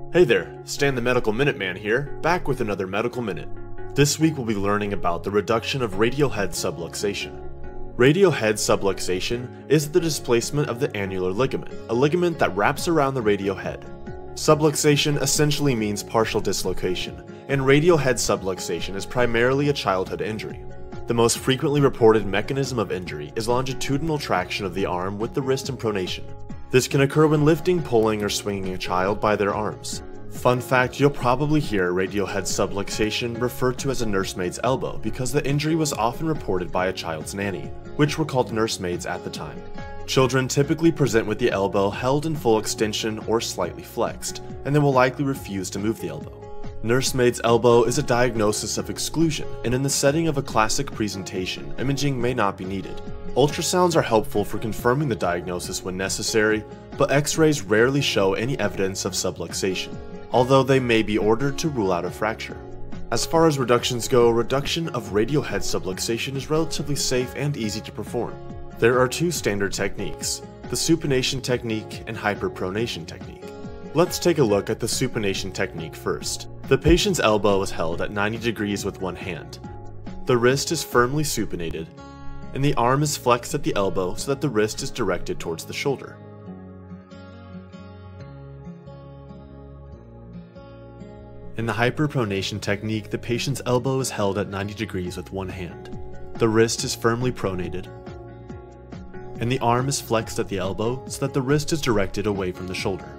Hey there, Stan the Medical Minute Man here, back with another Medical Minute. This week we'll be learning about the reduction of radial head subluxation. Radial head subluxation is the displacement of the annular ligament, a ligament that wraps around the radial head. Subluxation essentially means partial dislocation, and radial head subluxation is primarily a childhood injury. The most frequently reported mechanism of injury is longitudinal traction of the arm with the wrist and pronation. This can occur when lifting, pulling, or swinging a child by their arms. Fun fact, you'll probably hear radial head subluxation referred to as a nursemaid's elbow because the injury was often reported by a child's nanny, which were called nursemaids at the time. Children typically present with the elbow held in full extension or slightly flexed, and they will likely refuse to move the elbow. Nursemaid's elbow is a diagnosis of exclusion, and in the setting of a classic presentation, imaging may not be needed. Ultrasounds are helpful for confirming the diagnosis when necessary, but X-rays rarely show any evidence of subluxation, although they may be ordered to rule out a fracture. As far as reductions go, reduction of radial head subluxation is relatively safe and easy to perform. There are two standard techniques, the supination technique and hyperpronation technique. Let's take a look at the supination technique first. The patient's elbow is held at 90 degrees with one hand. The wrist is firmly supinated, and the arm is flexed at the elbow so that the wrist is directed towards the shoulder. In the hyperpronation technique, the patient's elbow is held at 90 degrees with one hand. The wrist is firmly pronated, and the arm is flexed at the elbow so that the wrist is directed away from the shoulder.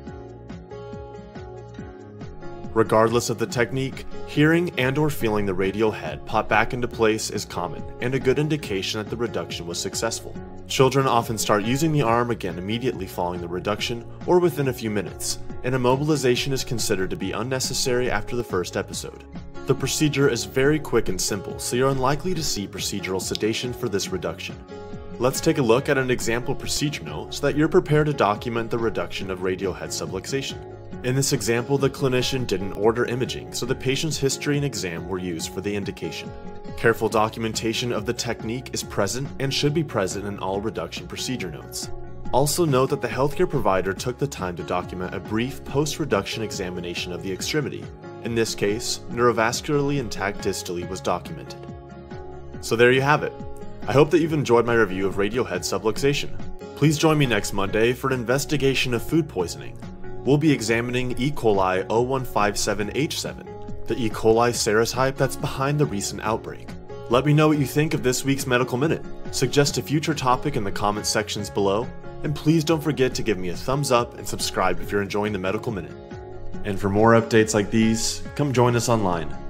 Regardless of the technique, hearing and/or feeling the radial head pop back into place is common and a good indication that the reduction was successful. Children often start using the arm again immediately following the reduction or within a few minutes, and immobilization is considered to be unnecessary after the first episode. The procedure is very quick and simple, so you're unlikely to see procedural sedation for this reduction. Let's take a look at an example procedure note so that you're prepared to document the reduction of radial head subluxation. In this example, the clinician didn't order imaging, so the patient's history and exam were used for the indication. Careful documentation of the technique is present and should be present in all reduction procedure notes. Also note that the healthcare provider took the time to document a brief post-reduction examination of the extremity. In this case, neurovascularly intact distally was documented. So there you have it. I hope that you've enjoyed my review of radial head subluxation. Please join me next Monday for an investigation of food poisoning. We'll be examining E. coli 0157H7, the E. coli serotype that's behind the recent outbreak. Let me know what you think of this week's Medical Minute. Suggest a future topic in the comment sections below, and please don't forget to give me a thumbs up and subscribe if you're enjoying the Medical Minute. And for more updates like these, come join us online.